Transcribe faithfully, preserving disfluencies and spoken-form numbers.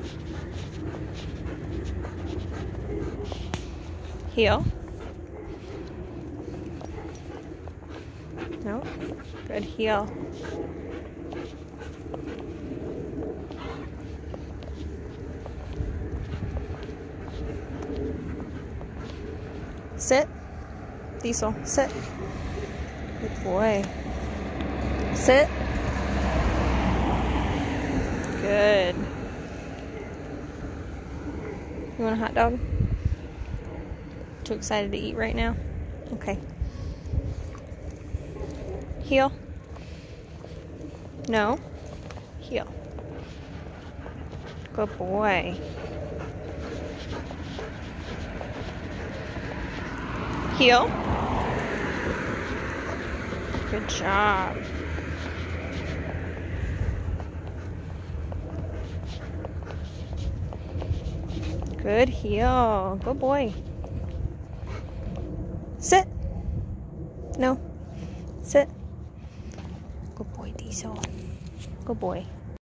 Heel. No. Good heel. Sit. Diesel, sit. Good boy. Sit. Good. You want a hot dog? Too excited to eat right now? Okay. Heel. No. Heel. Good boy. Heel. Good job. Good heel. Good boy. Sit. No. Sit. Good boy, Diesel. Good boy.